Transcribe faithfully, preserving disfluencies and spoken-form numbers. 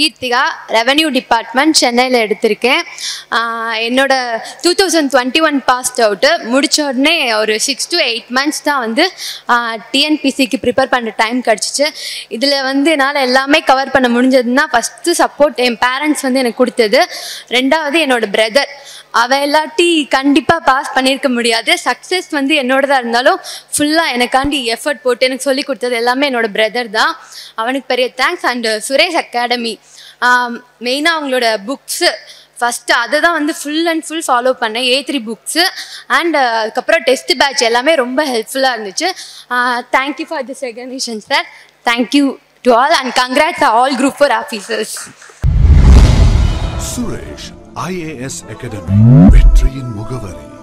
Keerthika, revenue department சென்னையில் எடுத்திருக்கேன். என்னோட two thousand twenty one passed out முடித்த உடனே ஒரு சிக்ஸ் டு எயிட் மந்த்ஸ் தான் வந்து டிஎன்பிசிக்கு ப்ரிப்பேர் பண்ணுற டைம் கிடச்சிச்சு. இதில் வந்து என்னால் எல்லாமே கவர் பண்ண முடிஞ்சதுன்னா ஃபஸ்ட்டு சப்போர்ட் என் பேரண்ட்ஸ் வந்து எனக்கு கொடுத்தது. ரெண்டாவது என்னோடய பிரதர், அவன் இல்லாட்டி கண்டிப்பாக பாஸ் பண்ணியிருக்க முடியாது. சக்ஸஸ் வந்து என்னோடதாக இருந்தாலும் ஃபுல்லாக எனக்காண்டி எஃபர்ட் போட்டு எனக்கு சொல்லி கொடுத்தது எல்லாமே என்னோடய பிரதர் தான். அவனுக்கு பெரிய தேங்க்ஸ். அண்டு சுரேஷ் அகாடமி மெயினாக அவங்களோட புக்ஸு ஃபஸ்ட்டு அதை தான் வந்து ஃபுல் அண்ட் ஃபுல் ஃபாலோ பண்ணேன். ஏ த்ரீ புக்ஸு அண்ட் அதுக்கப்புறம் டெஸ்ட் பேட்ச் எல்லாமே ரொம்ப ஹெல்ப்ஃபுல்லாக இருந்துச்சு. Thank you for this recognition sir. Thank you to all and congrats all group four officers. Suresh IAS academy வெற்றியின் முகவரி.